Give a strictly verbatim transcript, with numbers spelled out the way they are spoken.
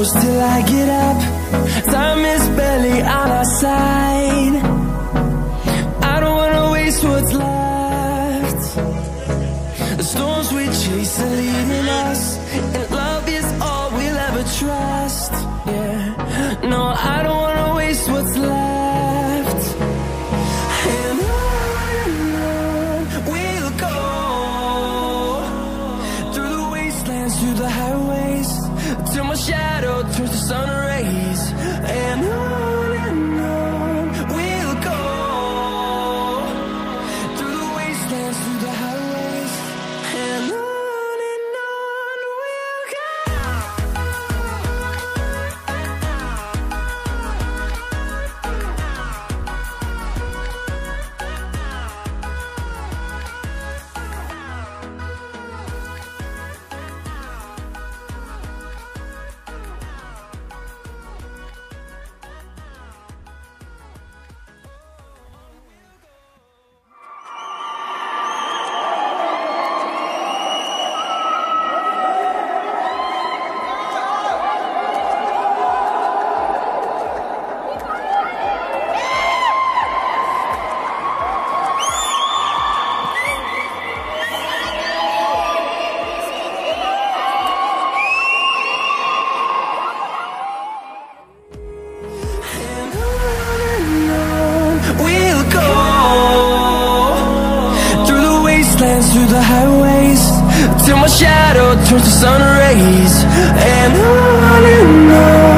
close till I get up. Time is barely on our side. I don't wanna waste what's left. The storms we chase are leading us, and love is all we'll ever trust. Yeah, no, I don't wanna waste what's left. And on and on we'll go, through the wastelands, through the highways, till my shadow turns to sun rays. And on and on we'll go, through the wastelands, through the highways, and on and on we'll go. Through the highways, till my shadow turns to sun rays. And on and on